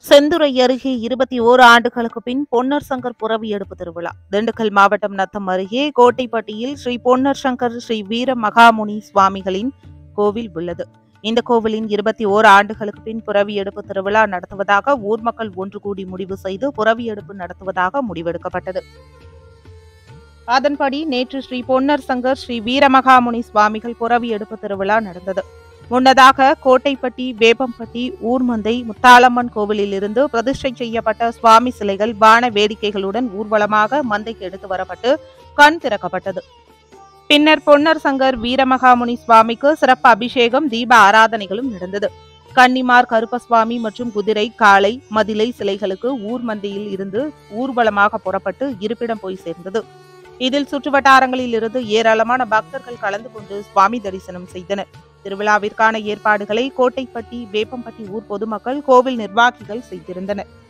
செந்துறை அருகே 21 ஆண்டுகளுக்கு பின் பொன்னர் சங்கர் புரவி எடுப்பு திருவிழா. திண்டுக்கல் மாவட்டம் நத்தம் அருகே கோட்டைப்பட்டியில் ஸ்ரீ பொன்னர் சங்கர் ஸ்ரீ வீர மகாமுனி சுவாமிகளின் கோவில் உள்ளது. இந்த கோவிலின் 21 ஆண்டுகளுக்கு பின் புரவி எடுப்பு திருவிழா நடத்துவதாக ஊர் மக்கள் ஒன்று கூடி முடிவு செய்து புரவி எடுப்பு நடத்துவதாக முடிவெடுக்கப்பட்டது. அதன்படி நேற்று ஸ்ரீ பொன்னர் சங்கர் ஸ்ரீ வீரமகாமுனி சுவாமிகள் புரவி எடுப்பு திருவிழா நடந்தது. முன்னதாக கோட்டைப்பட்டி, வேப்பம்பட்டி, ஊர்மந்தை, முத்தாளம்மன் கோவிலில் இருந்து பிரதிஷ்டை செய்யப்பட்ட சுவாமி சிலைகள் வான வேடிக்கைகளுடன் ஊர்வலமாக மந்தைக்கு எடுத்து வரப்பட்டு கண் திறக்கப்பட்டது. பின்னர் பொன்னர் சங்கர் வீரமகாமுனி சுவாமிக்கு சிறப்பு அபிஷேகம், தீப ஆராதனைகளும் நடந்தது. கன்னிமார், கருப்பசுவாமி மற்றும் குதிரை, காளை, மதிலை சிலைகளுக்கு ஊர்மந்தையில் இருந்து ஊர்வலமாக புறப்பட்டு இருப்பிடம் போய் சேர்ந்தது. இதில் சுற்றுவட்டாரங்களில் இருந்து ஏராளமான பக்தர்கள் கலந்து கொண்டு சுவாமி தரிசனம் செய்தனர். திருவிழாவிற்கான ஏற்பாடுகளை கோட்டைப்பட்டி, வேப்பம்பட்டி ஊர் பொதுமக்கள், கோவில் நிர்வாகிகள் செய்திருந்தனர்.